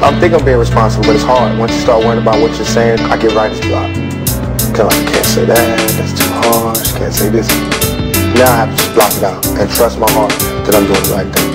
I'm thinking I'm being responsible, but it's hard. Once you start worrying about what you're saying, I get writer's block. Cause I can't say that, that's too harsh, can't say this. Now I have to just block it out and trust my heart that I'm doing the right thing.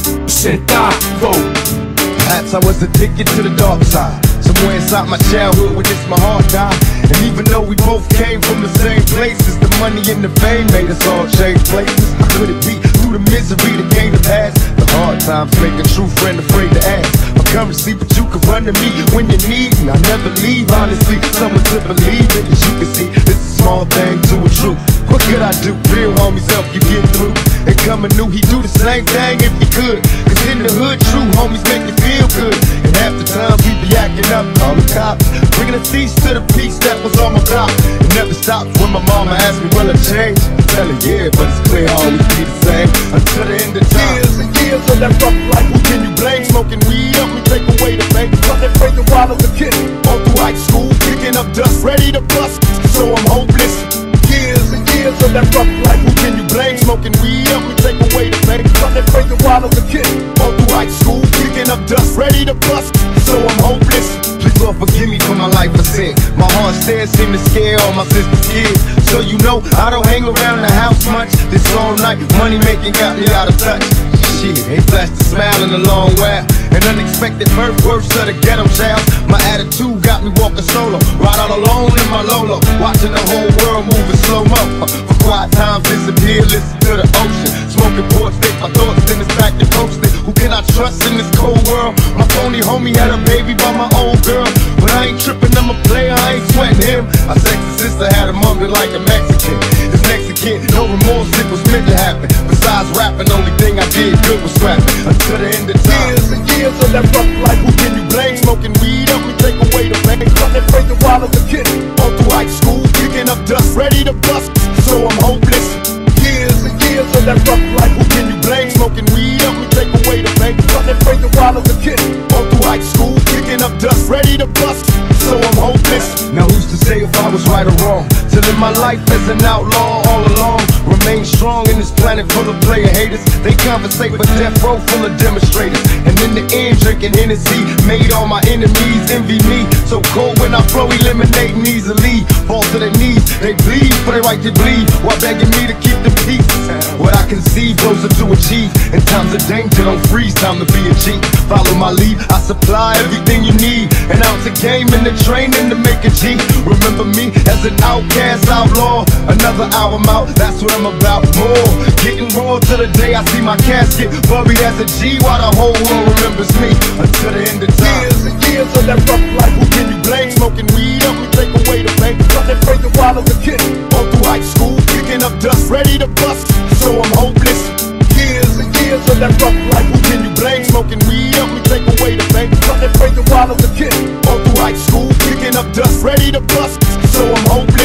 Perhaps I was addicted to the dark side. Somewhere inside my childhood when this my heart died. And even though we both came from the same places, the money and the fame made us all change places. How could it be through the misery that came to pass? The hard times make a true friend afraid to ask. My currency, but you can run to me when you need, and I never leave. Honestly, someone to believe in. As you can see, this is a small thing to a truth. What could I do? Real homies help you get through. And coming new, he do the same thing if he could. Cause in the hood, true homies make you feel good. And half the time we be acting up, call the cops, bringing a cease to the peace that was on my block. It never stops when my mama asks me, will I change? I tell her, yeah, but it's clear I'll always be the same. Until the end of time. Years and years of that rough life, who can you blame? Smoking weed help me take away the pain. Running crazy while I was a kid. All through high school, kicking up dust, ready to bust. So I'm hopeless. Years and years of that rough life, who can you blame? Smoking weed help me take away the pain. Running crazy while I was a kid. All through high school, kicking up dust, ready to bust. So I'm hopeless. Please Lord forgive me for my life of sin. My heart stares seem to scare all my sister's kids. So you know I don't hang around the house much. This all night money making got me out of touch. Shit, ain't flashed a smile in a long while. An unexpected birth, worse of the ghetto child. My attitude got me walking solo, ride out alone in my Lolo, watching the whole world move in slow-mo. For quiet times disappear, listen to the ocean. Smoking port stick, my thoughts in this back and posted. Who can I trust in this cold world? My phony homie had a baby by my old girl, but I ain't tripping, I'm a player, I ain't sweating him. My sexy sister had a mumbling like a Mexican. This Mexican, no remorse, it was meant to happen. Besides rapping, only thing I did good was scrapping. Until the end of time. Years and years of that rough life, who can you blame? Smoking weed help me take away the pain. Running crazy while I was a kid. All through high school, kicking up dust, ready to bust. So I'm hopeless. Years and years of that rough life, who can you blame? Smoking weed help me take away the pain. Running crazy while I was a kid. All through high school, kicking up dust, ready to bust. So I'm hopeless. Now who's to say if I was right or wrong? To live my life as an outlaw all along. Remain strong in this planet full of player haters. They conversate with death row full of demonstrators. And in the end drinking Hennessy made all my enemies envy me. So cold when I flow, eliminating easily. Fall to their knees, they bleed for their right to bleed, while begging me to keep the peace. What I conceive, those are to achieve. In times of danger, don't freeze, time to be a G. Follow my lead, I supply everything you need. An ounce of game in the training to make a G. Remember me as an outcast outlaw. Another album out, that's what I'm about. More, getting raw till the day I see my casket buried as a G, while the whole world remembers me. Until the end of time. Years and years of that rough life, who can you blame? Smoking weed help me take away the pain. Running crazy while I was a kid. All through high school, kicking up dust, ready to bust. So I'm hopeless. Years and years of that rough life, who can you blame? Smoking weed help me take away the pain. Running crazy while I was a kid. All through high school, kicking up dust, ready to bust. So I'm hopeless.